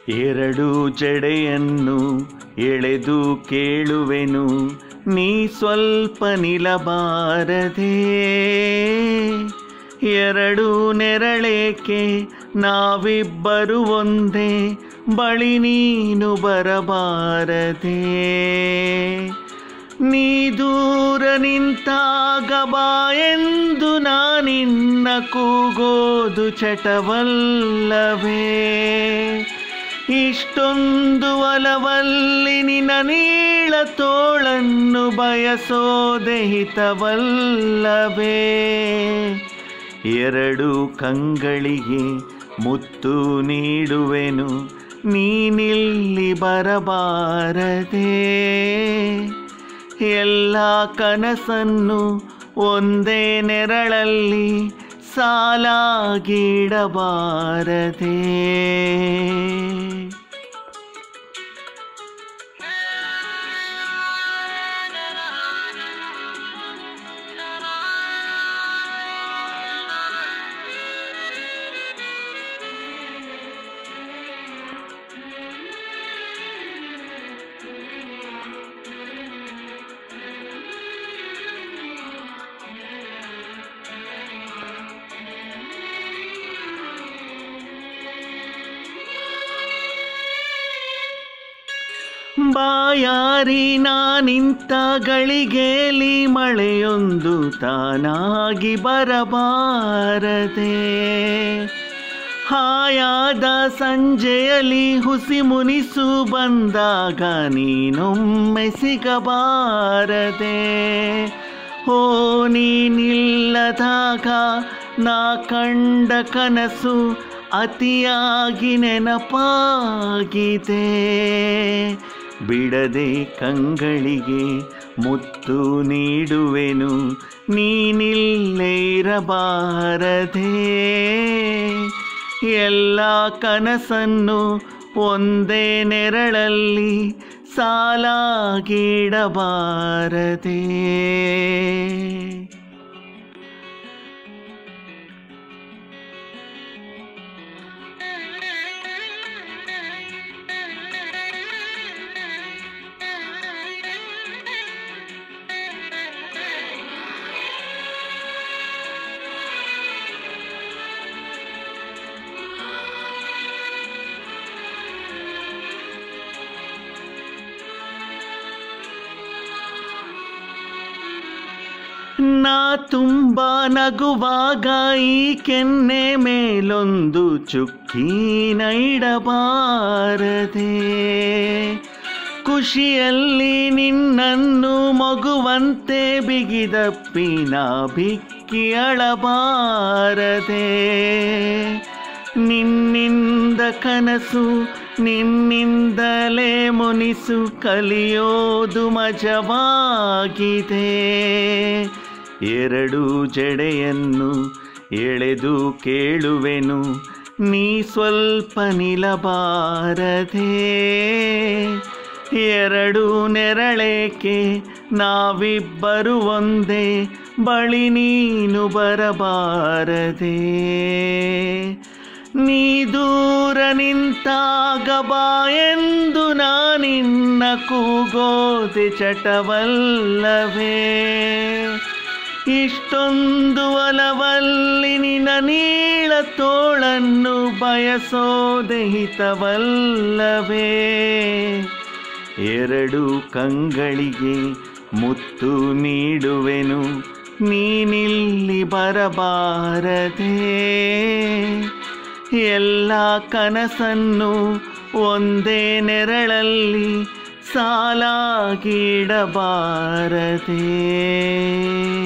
ಎರಡು ಜಡೆಯನ್ನು ಎಳೆದು ಕೇಳುವೆನು, ನೀ ಸ್ವಲ್ಪ ನಿಲ್ಲಬಾರದೆ. ಎರಡು ನೆರಳೇಕೆ ನಾವಿಬ್ಬರು ಒಂದೇ, ಬಳಿ ನೀನು ಬರಬಾರದೆ. ನೀ ದೂರ ನಿಂತಾಗ ಬಾ ಎಂದು ನಾನಿನ್ನ ಕೂಗೋದು ಚಟವಲ್ಲವೇ. ಇಷ್ಟೊಂದು ಒಲವಲ್ಲಿ ನಿನ್ನ ನೀಳ ತೋಳನ್ನು ಬಯಸೋದೆ ಹಿತವಲ್ಲವೇ. ಎರಡು ಕಂಗಳಿಗೆ ಮುತ್ತು ನೀಡುವೆನು, ನೀನಿಲ್ಲಿ ಬರಬಾರದೆ. ಎಲ್ಲ ಕನಸನ್ನು ಒಂದೇ ನೆರಳಲ್ಲಿ ಸಾಲಾಗಿಡಬಾರದೆ. ಬಾಯಾರಿ ನಾನಿಂತ ಗಳಿಗೆಲಿ ಮಳೆಯೊಂದು ತಾನಾಗಿ ಬರಬಾರದೆ. ಹಾಯಾದ ಸಂಜೆಯಲ್ಲಿ ಹುಸಿ ಮುನಿಸು ಬಂದಾಗ ನೀನೊಮ್ಮೆ ಸಿಗಬಾರದೆ. ಓ ನೀನಿಲ್ಲದಾಗ ನಾ ಕಂಡ ಕನಸು ಅತಿಯಾಗಿ ನೆನಪಾಗಿದೆ. ಬಿಡದೆ ಕಂಗಳಿಗೆ ಮುತ್ತು ನೀಡುವೆನು, ನೀನಿಲ್ಲೇ ಇರಬಾರದೆ. ಎಲ್ಲ ಕನಸನ್ನು ಒಂದೇ ನೆರಳಲ್ಲಿ ಸಾಲಾಗಿಡಬಾರದೆ. ನಾ ತುಂಬ ನಗುವಾಗ ಈ ಕೆನ್ನೆ ಮೇಲೊಂದು ಚುಕ್ಕಿನ ಇಡಬಾರದೆ. ಖುಷಿಯಲ್ಲಿ ನಿನ್ನನ್ನು ಮಗುವಂತೆ ಬಿಗಿದಪ್ಪಿ ನಾ ಬಿಕ್ಕಿ ಅಳಬಾರದೆ. ನಿನ್ನಿಂದ ಕನಸು ನಿನ್ನಿಂದಲೇ ಮುನಿಸು ಕಲಿಯೋದು ಮಜವಾಗಿದೆ. ಎರಡು ಜಡೆಯನ್ನು ಎಳೆದು ಕೇಳುವೆನು, ನೀ ಸ್ವಲ್ಪ ನಿಲ್ಲಬಾರದೆ. ಎರಡು ನೆರಳೇಕೆ ನಾವಿಬ್ಬರು ಒಂದೇ, ಬಳಿ ನೀನು ಬರಬಾರದೆ. ನೀ ದೂರ ನಿಂತಾಗ ಬಾ ಎಂದು ನಾನಿನ್ನ ಕೂಗೋದೆ ಚಟವಲ್ಲವೇ. ಇಷ್ಟೊಂದು ಒಲವಲ್ಲಿ ನಿನ್ನ ನೀಳ ತೋಳನ್ನು ಬಯಸೋದೆ ಹಿತವಲ್ಲವೇ. ಎರಡು ಕಂಗಳಿಗೆ ಮುತ್ತು ನೀಡುವೆನು, ನೀನಿಲ್ಲಿ ಬರಬಾರದೆ. ಎಲ್ಲ ಕನಸನ್ನು ಒಂದೇ ನೆರಳಲ್ಲಿ ಸಾಲಾಗಿಡಬಾರದೆ.